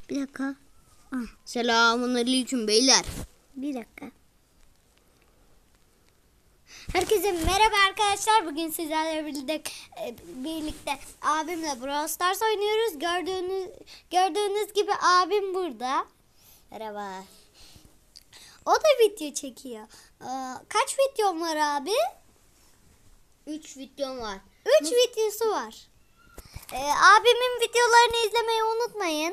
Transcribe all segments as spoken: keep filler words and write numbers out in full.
Bir dakika. Ah. Selamünaleyküm beyler. Bir dakika. Herkese merhaba arkadaşlar. Bugün sizlerle birlikte birlikte abimle Brawl Stars oynuyoruz. Gördüğünüz gördüğünüz gibi abim burada. Merhaba. O da video çekiyor. Ee, kaç videom var abi? Üç videom var. Üç Nasıl? videosu var. Ee, abimin videolarını izlemeyi unutmayın.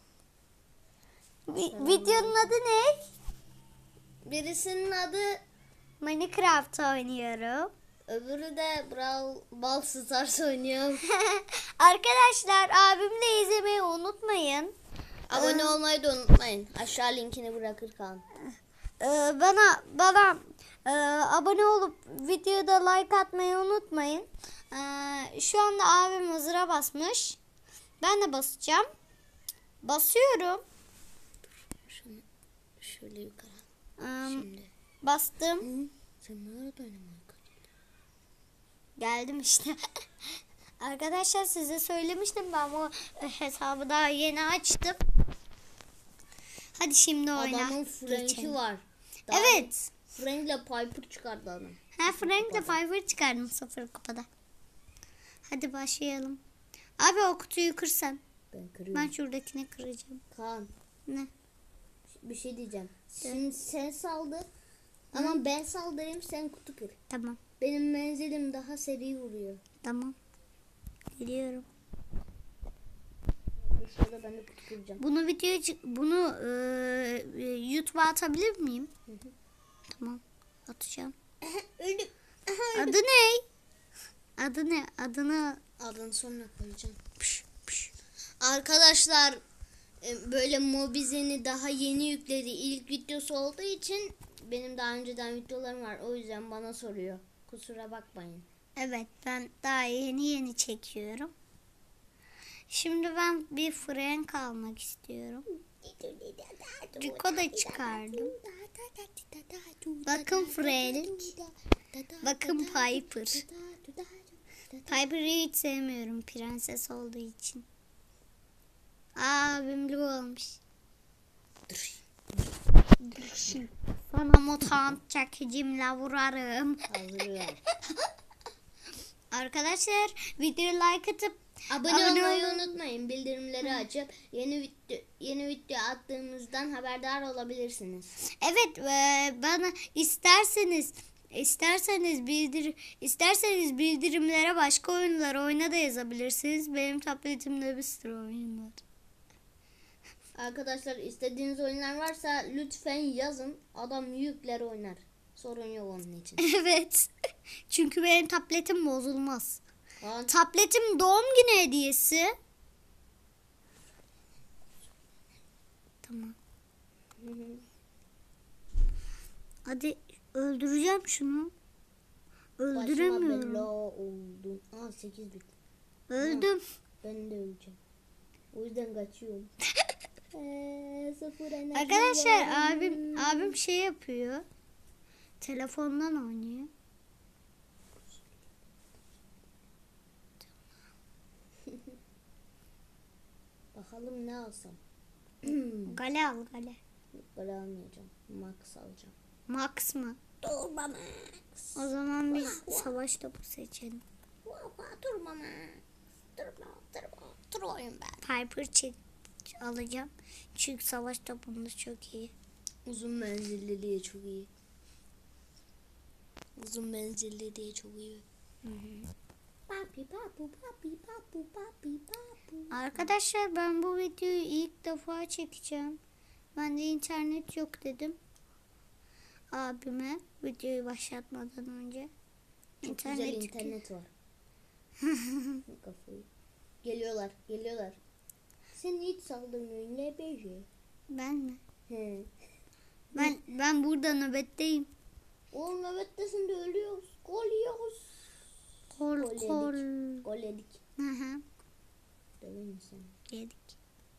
Vi- videonun adı ne? Birisinin adı Minecraft oynuyorum. öbürü de Brawl Ball Stars oynuyor. Arkadaşlar abimle izlemeyi unutmayın. Abone Ee, olmayı da unutmayın. Aşağı linkini bırakır kan. Ee, bana bana e, abone olup videoda like atmayı unutmayın. Ee, şu anda abim hazıra basmış. Ben de basacağım. Basıyorum. Şunu şöyle yukarı. Ee, Şimdi. Bastım. Hı? Sen nerede oynamayı Geldim işte. Arkadaşlar size söylemiştim, ben bu hesabı daha yeni açtım. Hadi şimdi oyna. Adamın Frank'i geçelim. var. Daha Evet. Frank'le Piper çıkardı adam. Ha, Frank'le Piper çıkardım sıfır kupada. Hadi başlayalım. Abi o kutuyu kırsan. Ben kırıyorum. Ben şuradakini kıracağım. Kaan. Ne? Bir şey diyeceğim. Şimdi sen saldır. Ama ben saldırayım, sen kutu kır. Tamam. Benim menzilim daha seri vuruyor. Tamam. Geliyorum. Şurada ben de kutu kıracağım. Bunu videoya bunu e, YouTube'a atabilir miyim? Hı hı. Tamam. Atacağım. Öldüm. Adı ne? Adı ne? Adını Adını sonra koyacağım. pış, pış. Arkadaşlar böyle Mobizen'i daha yeni yükledi. İlk videosu olduğu için benim daha önceden videolarım var. O yüzden bana soruyor. Kusura bakmayın. Evet, ben daha yeni yeni çekiyorum. Şimdi ben bir Frank almak istiyorum. Rico da çıkardım. Bakın Frank. Bakın Piper. Piper'ı hiç sevmiyorum prenses olduğu için. Abim olmuş. Sana mutant çekicimle vurarım. Arkadaşlar videoyu like atıp Abone, abone olmayı olun. unutmayın. Bildirimleri açıp yeni video yeni video attığımızdan haberdar olabilirsiniz. Evet, e, bana isterseniz isterseniz bildir isterseniz bildirimlere başka oyunlar oyna da yazabilirsiniz. Benim tabletimde bir sürü oyun var. Arkadaşlar istediğiniz oyunlar varsa lütfen yazın. Adam yükler oynar. Sorun yok onun için. Evet. Çünkü benim tabletim bozulmaz. Kaan, Tabletim doğum günü hediyesi. Tamam. hı hı. Hadi öldüreceğim şunu. Başıma Öldüremiyorum. bela oldu. Aa sekiz bit. Öldüm. Ben de öleceğim. O yüzden kaçıyorum. Eee, sıfır enerji Arkadaşlar var. abim abim şey yapıyor. Telefondan oynuyor. Bakalım ne alsam. Gale al gale. Böyle almayacağım. Max alacağım. Max mı? Durma Max. O zaman bir savaş topu seçelim. Durma Max. Durma durma. Durmayayım ben. Piper çek alacağım. Çünkü savaş topunda çok iyi. Uzun menzilli diye çok iyi. Uzun menzilli diye çok iyi. Hı hı. Papi papu papi papu papi papu. Arkadaşlar ben bu videoyu ilk defa çekeceğim. Ben de internet yok dedim. Abime videoyu başlatmadan önce. Çok İnternet güzel internet var. Kafayı. Geliyorlar, geliyorlar. Sen hiç saldırmıyorsun ne beyi? Ben mi? He. Ben ben burada nöbetteyim. Oğlum nöbettesin de ölüyoruz. Gol yiyoruz. Kol Gol yedik. kol. Gol yedik. Hı hı. Döveyim seni. Yedik.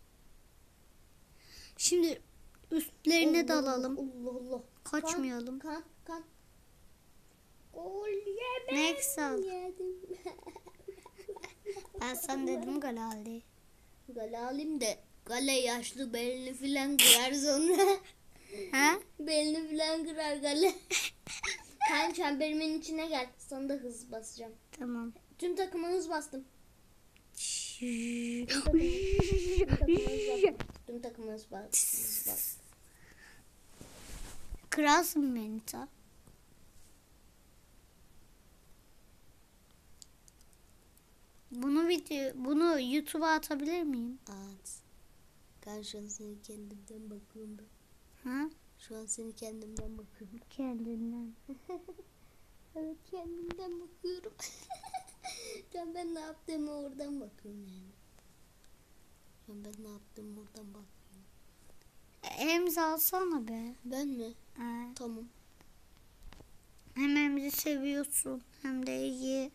Şimdi üstlerine Allah dalalım. Allah Allah. Kaçmayalım. Kan kan. kan. Gol yemem. Max al. Yedim. Ben sana dedim gol al diye. Gol alayım da Gale yaşlı belini filan kırar sonra. Ha? Belini filan kırar Gale. Sen çemberimin içine gel. Sana da hız basacağım. Tamam. Tüm takıma hız bastım. Tüm takıma, tüm takıma hız bastım. Tüm takıma hız bastım. Kralsın beni ta. Bunu video, bunu YouTube'a atabilir miyim? Evet. Ben şu an seni kendimden bakıyorum ben. Ha? Şu an seni kendimden bakıyorum. Kendinden. Evet, kendimden bakıyorum. Can ben ne yaptığımı oradan bakıyorum yani. Can ben ne yaptığımı oradan bakıyorum. Emzi alsana be. Ben mi? Ha. Tamam. Hem Emzi seviyorsun hem de iyi.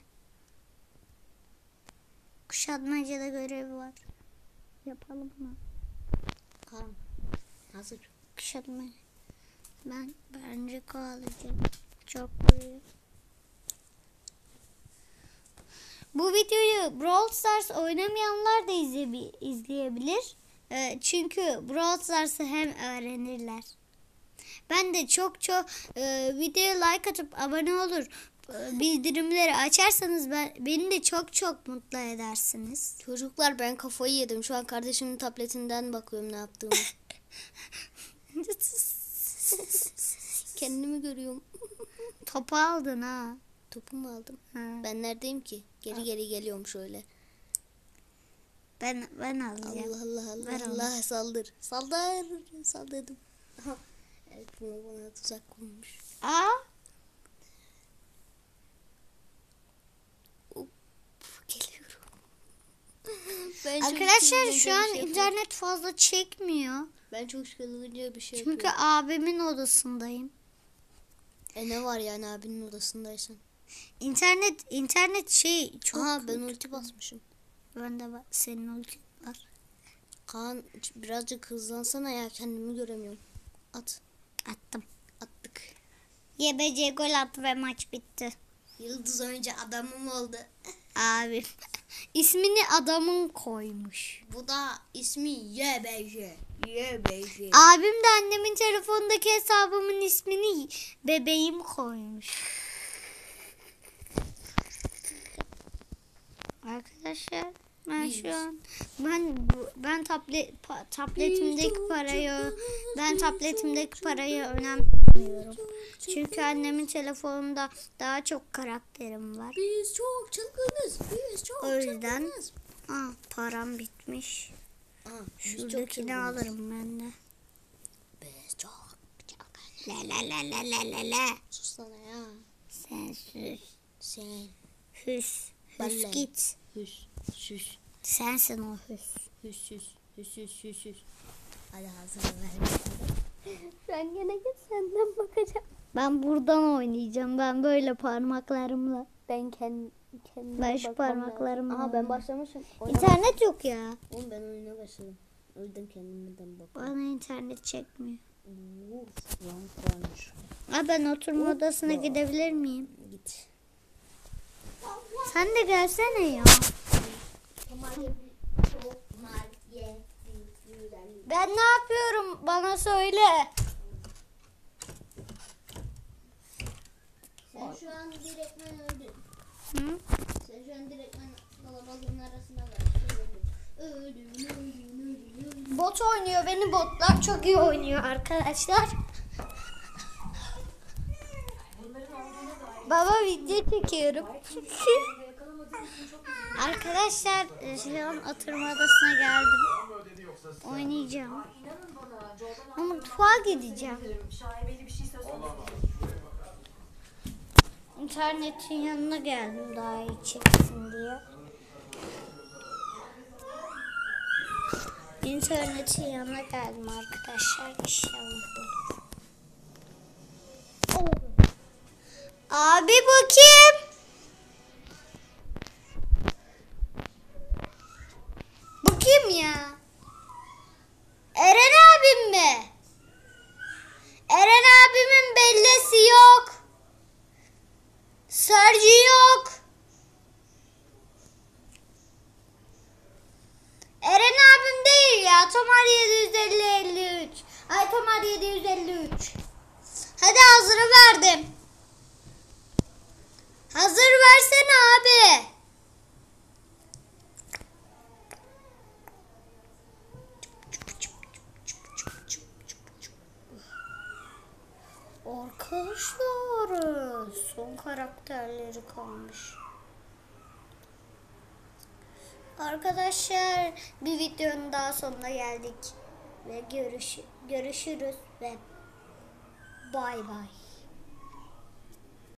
Kuşatmacada görevi var. Yapalım mı? Tamam. Hazır. Kuşatma. Ben bence kalacağım. Çok iyi. Bu videoyu Brawl Stars oynamayanlar da izleyebi- izleyebilir. Ee, çünkü Brawl Stars'ı hem öğrenirler. Ben de çok çok e, videoya like atıp abone olur, e, bildirimleri açarsanız ben, beni de çok çok mutlu edersiniz. Çocuklar ben kafayı yedim. Şu an kardeşimin tabletinden bakıyorum ne yaptığımı. Kendimi görüyorum. Topu aldın ha. Topu mu aldım? Ha. Ben neredeyim ki? Geri geri geliyorum şöyle. Ben ben alacağım. Allah Allah Allah Ver onu. Allah saldır. Saldır. Saldırdım. Aha. Evet bunu bana tuzak kurmuş. Aa, Hop, geliyorum. Ben çok arkadaşlar çılgınca şu bir an şey yapıyorum. internet fazla çekmiyor. Ben çok çılgınca bir şey Çünkü yapıyorum. abimin odasındayım. E ne var yani abinin odasındaysan? İnternet internet şey çok. Aha ben ulti basmışım. Ben de bak senin ultin var. Kaan birazcık hızlansana ya, kendimi göremiyorum. At. Attım. Attık. Y B C gol attı ve maç bitti. Yıldız önce adamım oldu. Abi ismini adamın koymuş. Bu da ismi Y B J. Y B J. Abim de annemin telefonundaki hesabımın ismini bebeğim koymuş. Arkadaşlar ben şu an ben bu- ben tablet pa- tabletimdeki parayı ben tabletimdeki parayı önemsemiyorum. Çünkü annemin telefonunda daha çok karakterim var. Biz çok çılgınız. Biz çok O yüzden çılgınız. ah, param bitmiş. Aa, biz çok Şuradakini çılgınız. alırım ben de. Biz çok çılgınız. La la la la la la la. Sus sana ya. Sen sus. Sen Hüs. Hüs Vallahi. git. hüs hüs Sensin o hüs. hüs hüs hüs hüs hüs hüs. Hadi hazır ver. Ben gene git senden bakacağım. Ben buradan oynayacağım. Ben böyle parmaklarımla. Ben kendi kendime Ben şu bakmam parmaklarımla lazım. Aha ben oynayayım. başlamışım. Oyna. İnternet yok ya. Oğlum ben oyuna başladım. O yüzden kendimden bakıyorum. Bana internet çekmiyor. Uf, lan varmış. Aa, ben oturma odasına gidebilir miyim? Git. Sen de gelsene ya. Ben ne yapıyorum? Bana söyle. Sen şu an direktmen öldün. Hı? Sen şu an direktmen kalabalığın arasına kaçtın. Öldün, öldün, öldün, öldün. Bot oynuyor. Beni botlar çok iyi oynuyor arkadaşlar. Baba video çekiyorum. Arkadaşlar şu an oturma odasına geldim. Oynayacağım. Ama mutfağa gideceğim. İnternetin yanına geldim daha iyi çeksin diye. İnternetin yanına geldim arkadaşlar. İnşallah olur. Abi bu kim? Bu kim ya? Eren abim mi? Eren abimin bellesi yok. Sergi yok. Eren abim değil ya. Tam Aytamar yedi yüz elli elli üç. Aytamar yedi yüz elli üç. Hadi hazırı verdim. Hazır versene abi. Arkadaşlar son karakterleri kalmış. Arkadaşlar bir videonun daha sonuna geldik. Ve görüş görüşürüz ve bay bay.